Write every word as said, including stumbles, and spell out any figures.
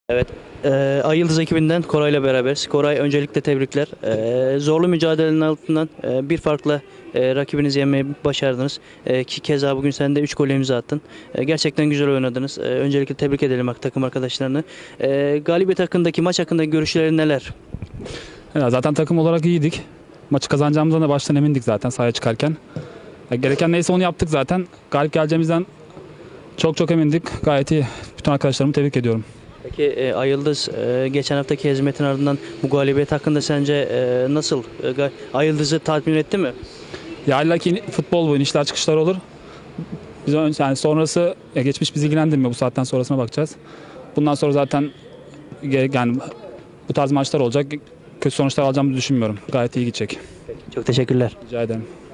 Evet. Ee, Ay Yıldız ekibinden Koray'la beraberiz. Koray, öncelikle tebrikler. Ee, zorlu mücadelenin altından e, bir farkla e, rakibinizi yenmeyi başardınız. E, ki keza bugün sen de üç gol imza attın. E, gerçekten güzel oynadınız. E, öncelikle tebrik edelim bak takım arkadaşlarını. E, galibiyet hakkındaki, maç hakkındaki görüşlerin neler? Ya zaten takım olarak iyiydik. Maçı kazanacağımızdan da baştan emindik zaten sahaya çıkarken. Ya gereken neyse onu yaptık zaten. Galip geleceğimizden çok çok emindik. Gayet iyi. Bütün arkadaşlarımı tebrik ediyorum. Peki e, Ay Yıldız e, geçen haftaki hezimetin ardından bu galibiyet hakkında sence e, nasıl? E, ga- Ay Yıldız'ı tatmin etti mi? Ya illa ki futbol bu, inişler çıkışlar olur. Biz ön- yani sonrası ya geçmiş bizi ilgilendirmiyor. Bu saatten sonrasına bakacağız. Bundan sonra zaten gere- yani bu tarz maçlar olacak. Kötü sonuçlar alacağımızı düşünmüyorum. Gayet iyi gidecek. Çok teşekkürler. Rica ederim.